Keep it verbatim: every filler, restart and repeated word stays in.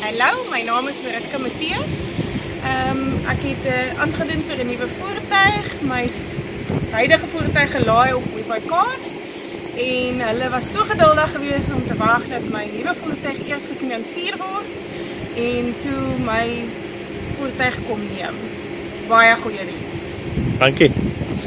Hallo, my naam is Mariska Matthee. Um, ek het uh, aangedoen vir 'n nuwe voertuig. My huidige voertuig gelaai op WeBuyCars en hulle was so geduldig geweest om te wag dat my nuwe voertuig eers gefinansier word en toe my voertuig kom neem. Baie goeie diens. Dankie.